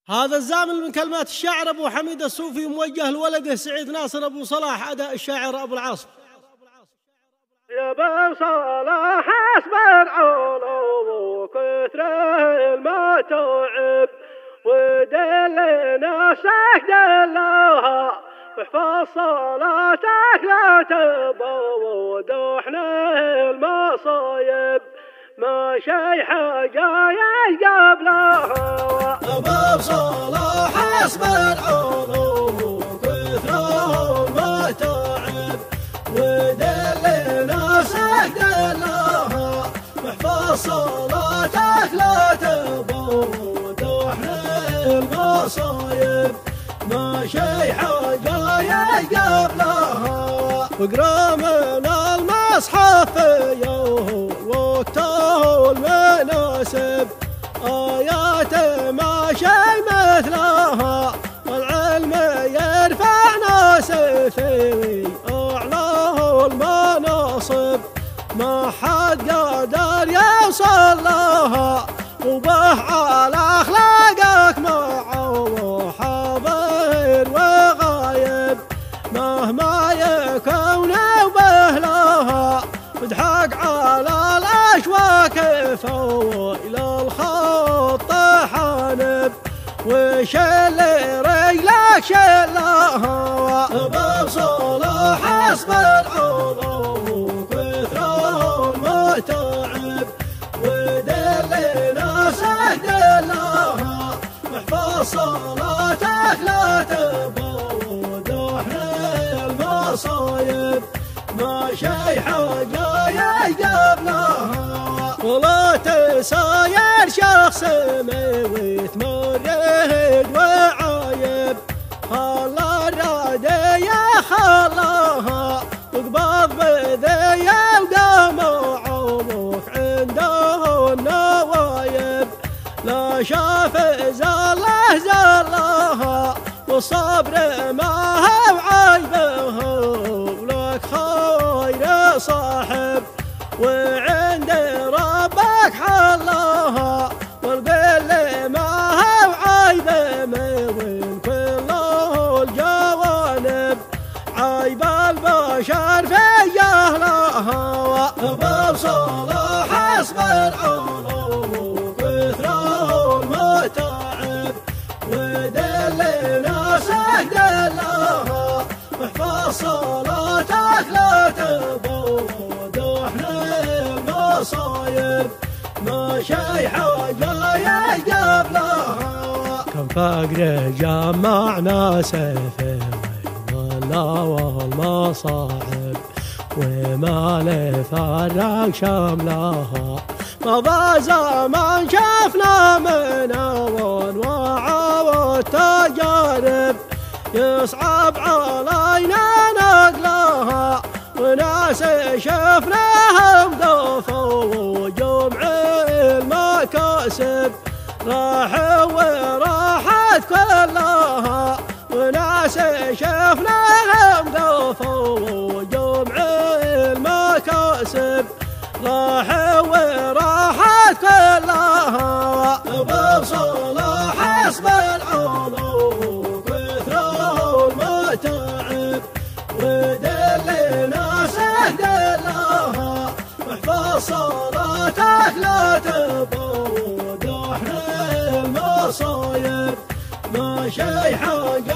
هذا الزامل من كلمات الشاعر أبو حميد الصوفي موجه لولده سعيد ناصر أبو صلاح أداء الشاعر أبو العاصم. يا ابو صلاح اصبر علو كثر ما تعب ودل نفسك دلها واحفظ صلاتك لا تبود احنا المصايب ما شي حقايق قبلها. ابو صلاح اصبر علو كثر ما تعب ودل نفسك دلها واحفظ صلاتك لا تبود احنا المصايب ما شي حقايق قبلها. واقرا من المصحف يوم وقته المناسب آيات ما شي مثلها والعلم يرفع ناس في أعلاه المناصب ما حد قادر يوصل لها وبه على أخلاقك معه حاضر وغايب مهما يكون وبه لها تضحك على الأشواك فويل الخط حانب وش اللي رجلك شلها. ابو صلاح اصبر علو كثر ما تعب ودل نفسك دلها واحفظ صلاتك لا تبود احنا المصايب ما شي حقايق قبلها. ولا تساير شخص مويت مريد وعايب خلى الرادية خلاها وقبض بذية وقام عمرك عنده النوايب لا شاف زله زلها والصبر ما هو عيبه ولك خير صاحب وعند ربك حلها والبل ما هو عيبه من كل الجوانب عيب البشر في جهلها. ابو صلاح اصبر علو كثر ما تعب ودل نفسك دلها واحفظ صلاتك لا تبود احنا المصايب ما شي حقايق قبلها. كم فقر جمع ناس في والله والمصاعب وما لفرق شملها مضى زمان شفنا من انواع والتجارب يصعب علينا نقلها وناس شفناهم ضافوا جمع المكاسب راحوا وراحت كلها وناس شفناهم ضافوا جمع المكاسب راحوا وراحت كلها. ابو صلاح اصبر علو كثر ما تعب ودل ناسك دلها واحفظ صلاتك لا تبود احنا المصايب ما شي حاجة